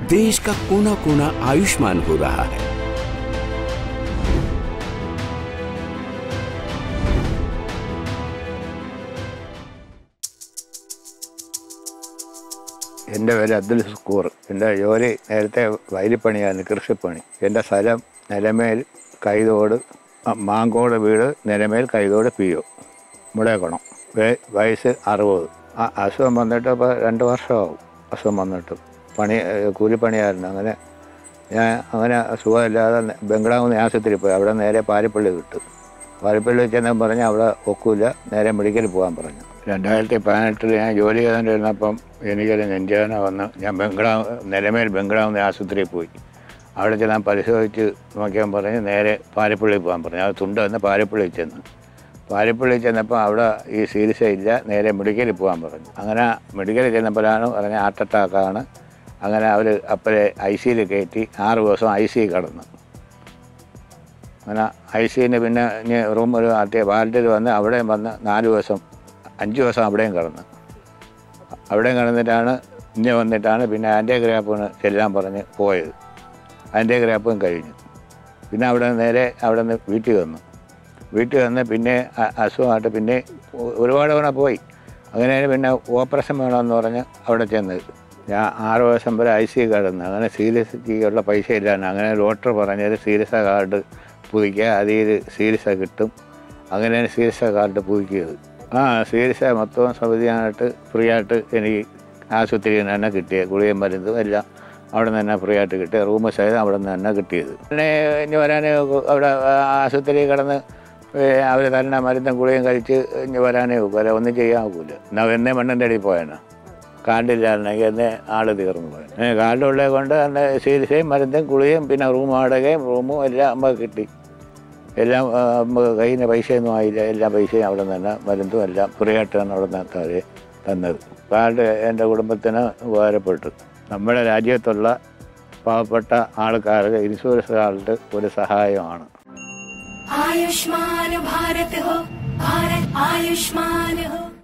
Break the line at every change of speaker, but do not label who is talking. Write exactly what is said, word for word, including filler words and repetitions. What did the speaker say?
देश का कोना कोना आयुष्मान हो रहा है।
എൻ്റെ പേര് അബ്ദുൽ സ്കൂർ. എൻ്റെ ജോലി നേരത്തെ വയലിപ്പണിയായിരുന്നു, കൃഷിപ്പണി. എൻ്റെ സ്ഥലം നിലമേൽ കൈതോട്, മാങ്കോട് വീട് നിലമേൽ കൈതോട് പി ഒ മുളയക്കുണം. വയസ്സ് അറുപത്. ആ അസുഖം വന്നിട്ട് ഇപ്പോൾ രണ്ട് വർഷമാവും. അസുഖം വന്നിട്ട് പണി കൂലിപ്പണിയായിരുന്നു. അങ്ങനെ ഞാൻ അങ്ങനെ സുഖമില്ലാതെ ബംഗ്ലാവ് ആശുപത്രിയിൽ പോയി. അവിടെ നേരെ പാരിപ്പള്ളി വിട്ടു. പാരിപ്പള്ളി ചെന്നാൽ പറഞ്ഞ് അവിടെ ഒക്കില്ല, നേരെ മെഡിക്കലിൽ പോകാൻ പറഞ്ഞു. രണ്ടായിരത്തി പതിനെട്ടിൽ ഞാൻ ജോലി ചെയ്തുകൊണ്ടിരുന്നപ്പം എനിക്കൊരു നെഞ്ചവേദന വന്ന് ഞാൻ ബംഗ്ലാവ് നിലമേൽ ബംഗ്ലാവ് ആശുപത്രിയിൽ പോയി. അവിടെ ചെല്ലാൻ പരിശോധിച്ച് നോക്കിയാൽ പറഞ്ഞ് നേരെ പാരിപ്പള്ളിയിൽ പോകാൻ പറഞ്ഞു. അത് തുണ്ട് വന്ന് പാരിപ്പള്ളിയിൽ ചെന്ന് പാരിപ്പള്ളിയിൽ ചെന്നപ്പോൾ അവിടെ ഈ ചികിത്സ ഇല്ല, നേരെ മെഡിക്കലിൽ പോകാൻ പറഞ്ഞു. അങ്ങനെ മെഡിക്കലിൽ ചെന്നപ്പോഴാണ് പറഞ്ഞ ഹാർട്ട് അറ്റാക്കാണ്. അങ്ങനെ അവർ അപ്പോഴേ ഐ സിയിൽ കയറ്റി ആറ് ദിവസം ഐ സി കിടന്നു. അങ്ങനെ ഐ സിന് പിന്നെ ഇനി റൂം ഒരു ആദ്യ വാർഡിൽ വന്ന് അവിടെയും വന്ന് നാല് ദിവസം അഞ്ച് ദിവസം അവിടെയും കിടന്നു. അവിടെയും കിടന്നിട്ടാണ് ഇനി വന്നിട്ടാണ് പിന്നെ ആൻറ്റിയോഗ്രാഫിന് ചെല്ലാൻ പറഞ്ഞ് പോയത്. ആൻറ്റിയോഗ്രാഫും കഴിഞ്ഞു. പിന്നെ അവിടെ നേരെ അവിടെ നിന്ന് വീട്ടിൽ വന്നു. വീട്ടിൽ വന്ന് പിന്നെ അസുഖമായിട്ട് പിന്നെ ഒരുപാട് തവണ പോയി. അങ്ങനെ പിന്നെ ഓപ്പറേഷൻ വേണമെന്ന് പറഞ്ഞ് അവിടെ ചെന്നത്. ഞാൻ ആറ് ദിവസം വരെ ഐ സി കിടന്നു. അങ്ങനെ സീരിയസുള്ള പൈസ ഇല്ലാന്ന്. അങ്ങനെ ഡോക്ടർ പറഞ്ഞത് സീരിയസ കാർഡ് പുതുക്കുക, അതിൽ സീരിയസ കിട്ടും. അങ്ങനെയാണ് സീരിയസ കാർഡ് പുതുക്കിയത്. ആ സീരിയസ മൊത്തം സൗകര്യമായിട്ട് ഫ്രീ ആയിട്ട് എനിക്ക് ആശുപത്രിയിൽ നിന്ന് തന്നെ കിട്ടിയത്. ഗുളികയും മരുന്നും എല്ലാം അവിടെ നിന്ന് തന്നെ ഫ്രീ ആയിട്ട് കിട്ടിയ റൂം സഹിതം അവിടെ നിന്ന് തന്നെ കിട്ടിയത്. പിന്നെ ഇനി വരാൻ അവിടെ ആശുപത്രിയിൽ കിടന്ന് അവർ തരുന്ന മരുന്നും ഗുളികയും കഴിച്ച് ഇനി വരാനേ ഒക്കും. അല്ല ഒന്നും ചെയ്യാൻ ഒക്കില്ല. എന്നാൽ എന്നേ മണ്ണിൻ്റെ അടിയിൽ പോയാണ്. കാർഡില്ലായിരുന്നെങ്കിൽ എന്നെ ആൾ തീർന്നു പോയത്. കാർഡുള്ളത് കൊണ്ട് തന്നെ ചികിത്സയും മരുന്നും ഗുളികയും പിന്നെ റൂം വാടകയും റൂമും എല്ലാം നമുക്ക് കിട്ടി. എല്ലാം നമുക്ക് കയ്യിൽ നിന്ന് പൈസയൊന്നും ആയില്ല. എല്ലാ പൈസയും അവിടെ നിന്ന് തന്നെ മരുന്നും എല്ലാം ഫ്രീ ആയിട്ടാണ് അവിടെ നിന്ന് അവർ തന്നത്. കാർഡ് എൻ്റെ കുടുംബത്തിന് ഉപകാരപ്പെട്ടു. നമ്മുടെ രാജ്യത്തുള്ള പാവപ്പെട്ട ആൾക്കാർക്ക് ഇൻഷുറൻസ് കാർഡ് ഒരു സഹായമാണ്.
आयुष्मान भारत हो, भारत आयुष्मान हो।